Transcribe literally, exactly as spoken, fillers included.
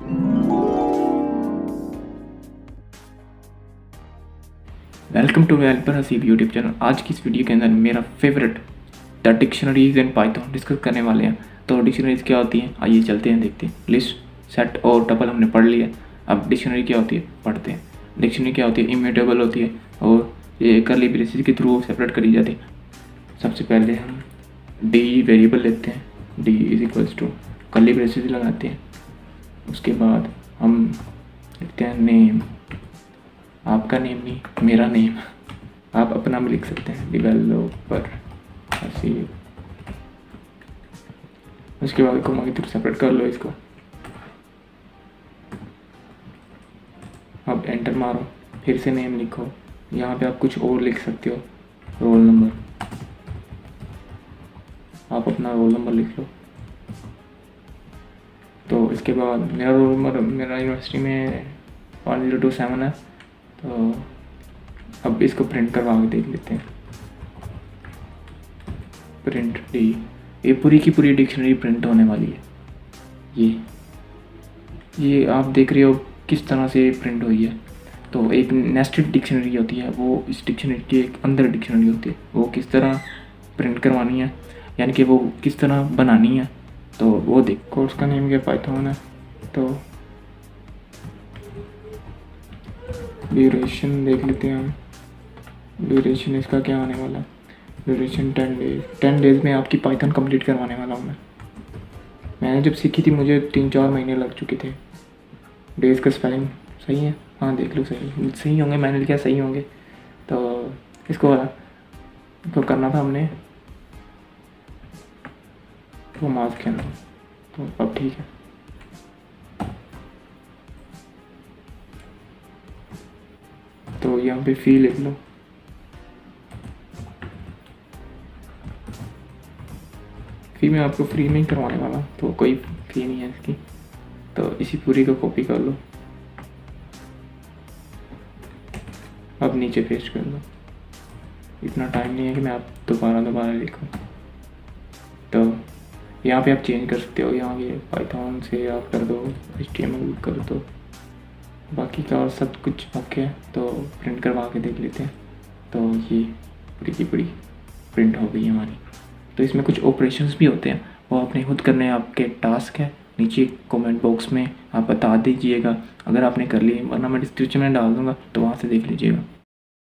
Welcome to वेलपर Haseeb YouTube channel. आज की इस वीडियो के अंदर मेरा favourite the dictionaries in Python discuss करने वाले हैं। तो डिक्शनरीज क्या होती हैं, आइए चलते हैं देखते हैं। लिस्ट, सेट और टपल हमने पढ़ लिया। अब डिक्शनरी क्या होती है पढ़ते हैं। डिक्शनरी क्या होती है, इम्यूटेबल होती है और ये करली ब्रेसेस के थ्रू सेपरेट करी जाती है। सबसे पहले हम डी वेरिएबल लेते हैं, D is equals to curly braces लगाते हैं। उसके बाद हम लिखते हैं नेम, आपका नेम नहीं मेरा नेम, आप अपना भी लिख सकते हैं, डेवलपर हसीब। उसके बाद कोमा की थ्रू सेपरेट कर लो इसको। अब एंटर मारो, फिर से नेम लिखो। यहाँ पे आप कुछ और लिख सकते हो, रोल नंबर, आप अपना रोल नंबर लिख लो। तो इसके बाद मेरा रोल नंबर मेरा यूनिवर्सिटी में वन ज़ीरो टू सेवन है। तो अब इसको प्रिंट करवा के देख लेते हैं। प्रिंट डी, ये पूरी की पूरी डिक्शनरी प्रिंट होने वाली है। ये ये आप देख रहे हो किस तरह से प्रिंट हुई है। तो एक नेस्टेड डिक्शनरी होती है, वो इस डिक्शनरी के एक अंदर डिक्शनरी होती है, वो किस तरह प्रिंट करवानी है, यानी कि वो किस तरह बनानी है। तो वो देख, कोर्स का नेम क्या पाइथन है। तो ड्यूरेशन देख लेते हैं हम, ड्यूरेशन इसका क्या आने वाला है। Duration ten days, ten days में आपकी पाइथन कंप्लीट करवाने वाला हूँ मैं। मैंने जब सीखी थी मुझे तीन चार महीने लग चुके थे। डेज का स्पेलिंग सही है, हाँ देख लो सही सही होंगे, मैंने लिखा सही होंगे। तो इसको तो करना था हमने तो मार्क्स के अंदर, तो अब ठीक है। तो यहाँ पे फी लिख लो। फी मैं आपको फ्री में ही करवाने वाला, तो कोई फी नहीं है इसकी। तो इसी पूरी को कॉपी कर लो, अब नीचे पेस्ट कर लो। इतना टाइम नहीं है कि मैं आप दोबारा दोबारा लिखूँ। तो यहाँ पे आप चेंज कर सकते हो, यहाँ ये पाइथन से आप कर दो, एच टी एम एल कर दो, बाकी का सब कुछ ओके है। तो प्रिंट करवा के देख लेते हैं। तो ये पूरी की पूरी प्रिंट हो गई हमारी। तो इसमें कुछ ऑपरेशंस भी होते हैं, वो आपने खुद करने आपके टास्क है। नीचे कमेंट बॉक्स में आप बता दीजिएगा अगर आपने कर लिए, वरना मैं डिस्क्रिप्शन में डाल दूँगा, तो वहाँ से देख लीजिएगा।